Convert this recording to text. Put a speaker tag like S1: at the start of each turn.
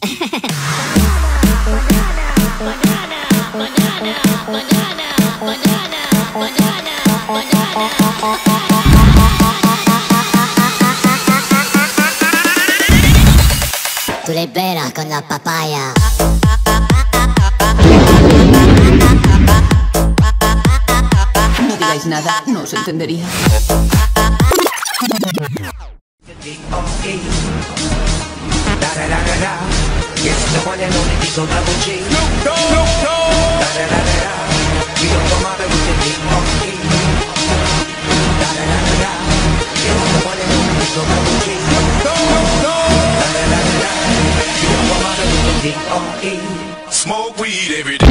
S1: Tú le esperas con la papaya.
S2: No digáis nada, no os entendería.
S3: Smoke weed every day.